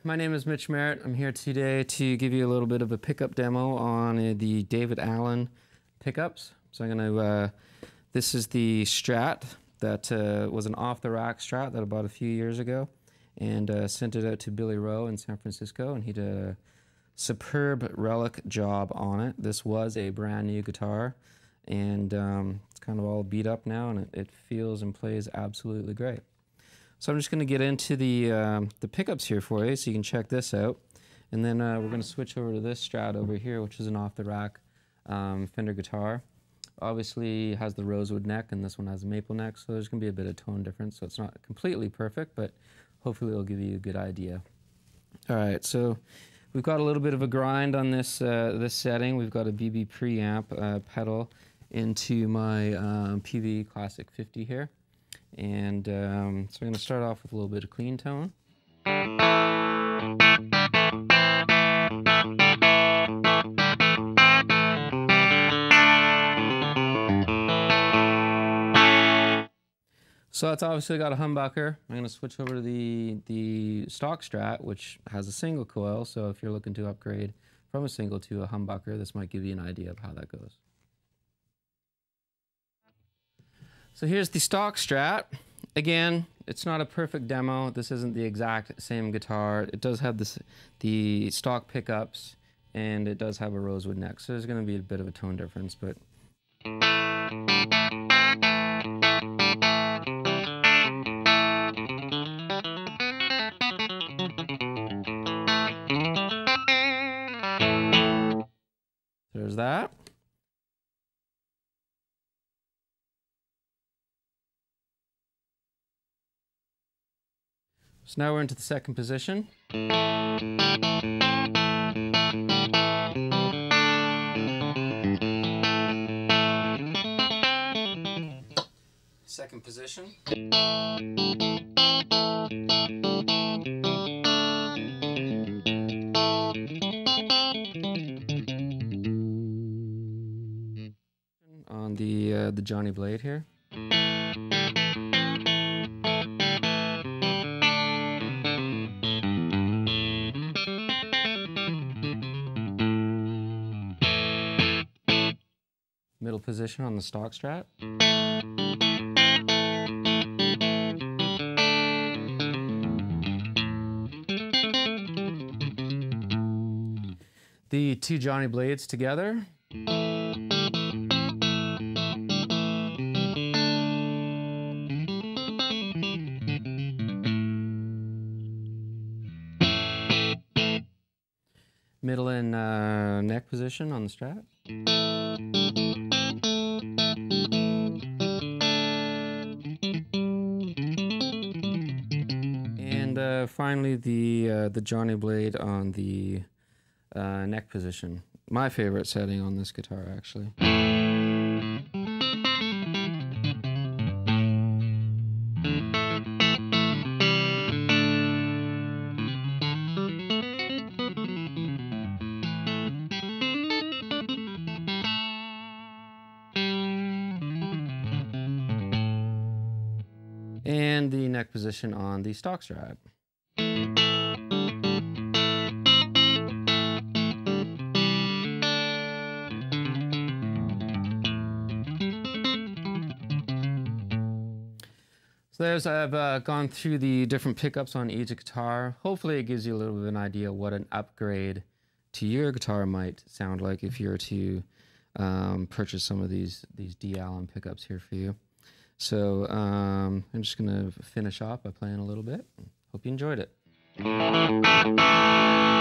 my name is Mitch Merritt. I'm here today to give you a little bit of a pickup demo on the David Allen pickups. So I'm going to, this is the Strat that was an off-the-rack Strat that I bought a few years ago and sent it out to Billy Rowe in San Francisco, and he did a superb relic job on it. This was a brand new guitar, and it's kind of all beat up now, and it feels and plays absolutely great. So I'm just going to get into the pickups here for you so you can check this out. And then we're going to switch over to this Strat over here, which is an off-the-rack Fender guitar. Obviously it has the rosewood neck, and this one has a maple neck, so there's going to be a bit of tone difference. So it's not completely perfect, but hopefully it'll give you a good idea. All right, so we've got a little bit of a grind on this, this setting. We've got a BB preamp pedal into my PV Classic 50 here. And so I'm going to start off with a little bit of clean tone. So it's obviously got a humbucker. I'm going to switch over to the stock Strat, which has a single coil. So if you're looking to upgrade from a single to a humbucker, this might give you an idea of how that goes. So here's the stock Strat. Again, it's not a perfect demo. This isn't the exact same guitar. It does have the stock pickups, and it does have a rosewood neck. So there's going to be a bit of a tone difference, but there's that. So now we're into the second position. Second position. On the Johnny Blade here. Middle position on the stock Strat. The two Johnny Blades together. Middle and neck position on the Strat. And finally, the Johnny Blade on the neck position. My favorite setting on this guitar, actually. And the neck position on the stock Strat. So there's, I've gone through the different pickups on each guitar. Hopefully it gives you a little bit of an idea what an upgrade to your guitar might sound like if you were to purchase some of these D. Allen pickups here for you. So I'm just going to finish off by playing a little bit. Hope you enjoyed it.